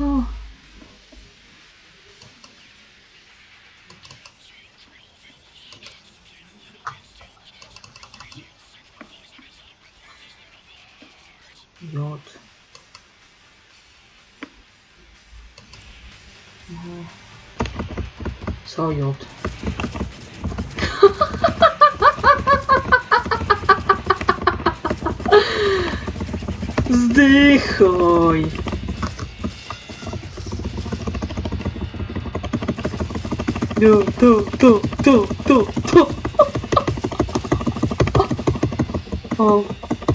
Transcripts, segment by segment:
O. Jod. Co jod? Zdychoj! Tu. O.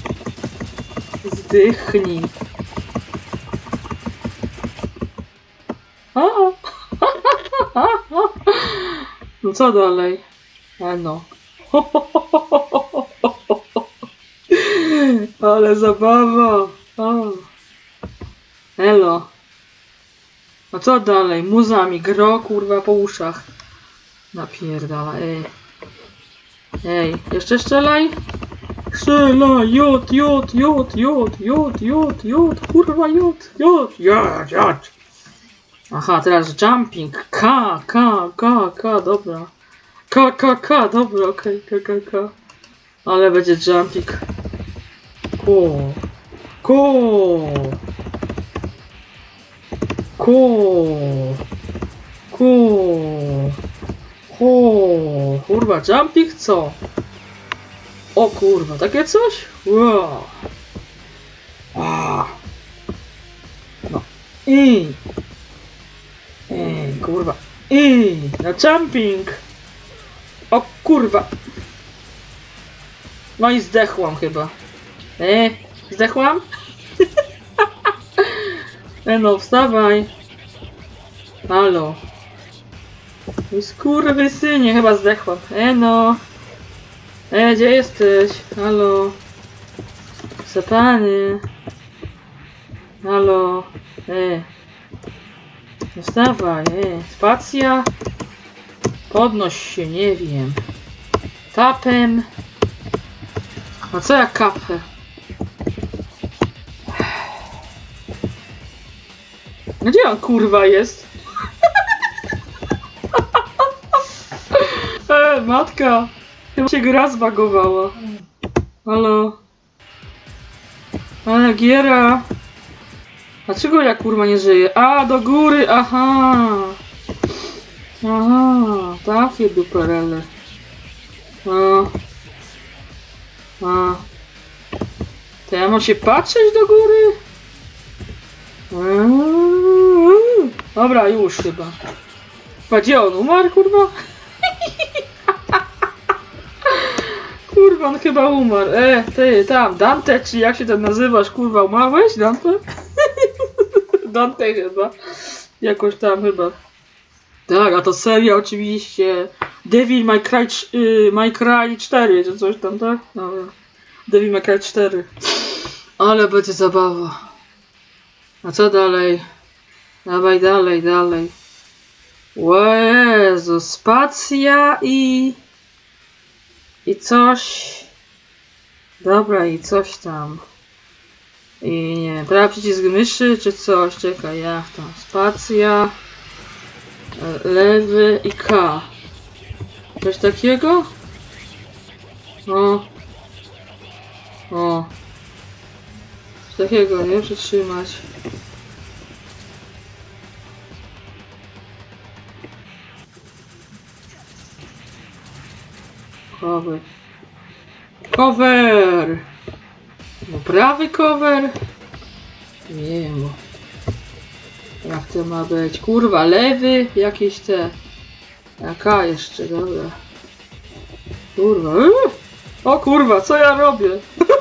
Zdychnij. No co dalej? No. Ale zabawa. Elo. A co dalej? Muzami gro, kurwa, po uszach. Napierdala, Ej, jeszcze strzelaj? Strzelaj, jod, kurwa, jod. Aha, teraz jumping. K, dobra. K, dobra, okej, K. Ale będzie jumping. Kurwa, jumping co? O kurwa, takie coś? Wow. No. Kurwa. Na jumping. O kurwa. No i zdechłam chyba. Zdechłam? No, wstawaj. Halo. Skurwysynie, chyba zdechłam. No. Gdzie jesteś? Halo. Zapany. Halo. No wstawaj, Spacja. Podnoś się, nie wiem. Tapem. A co ja kapę? Gdzie on kurwa jest? Matka. Chyba się gra zbagowała. Halo. Ale giera. Dlaczego ja kurwa nie żyję? A, do góry, aha. Takie duperele. To ja mam się patrzeć do góry? Dobra, już chyba. Gdzie on umarł, kurwa? Kurwa, on chyba umarł. Ty, tam, Dante, czy jak się tam nazywasz, kurwa, umarłeś, Dante? Dante chyba. Jakoś tam chyba. Tak, a to seria oczywiście. Devil May Cry 4, czy coś tam, tak? Dobra. Devil May Cry 4. Ale będzie zabawa. A co dalej? Dawaj dalej. Jezu, spacja i coś. Dobra, i coś tam. I nie, prawy przycisk myszy, czy coś? Czekaj, jak tam? Spacja. Lewy i K. Coś takiego? Coś takiego, nie? Przytrzymać. Cover! No prawy cover? Nie wiem. Jak to ma być? Kurwa, lewy? Jakieś te... Jaka jeszcze, dobra. Kurwa. O kurwa, co ja robię?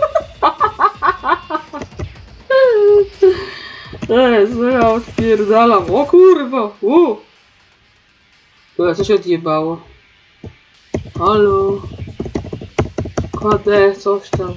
Co ja odpierdalam? O kurwa! Co się odjebało? Halo? Kładę, coś tam.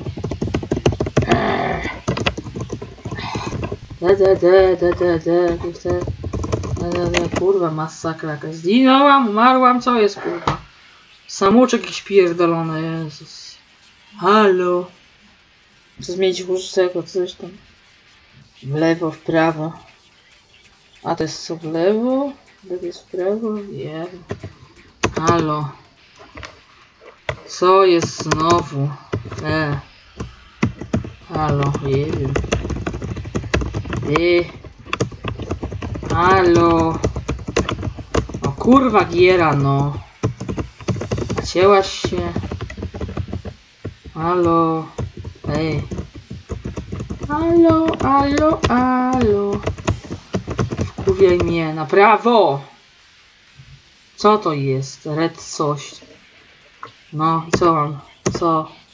Kurwa, masakra jakaś. Zginęłam, umarłam, co jest, kurwa? Samouczek jakiś pierdolony, Jezus. Halo? Chcę zmienić łóżeczko, coś tam. W lewo, w prawo. A to jest co w lewo? To jest w prawo? Nie. Halo. Co jest znowu? Halo, nie wiem. Halo. O kurwa giera, no. Nacięłaś się. Halo. Halo, halo, halo. Wkurwiaj mnie. Na prawo. Co to jest? Red coś. No i co mam? Co?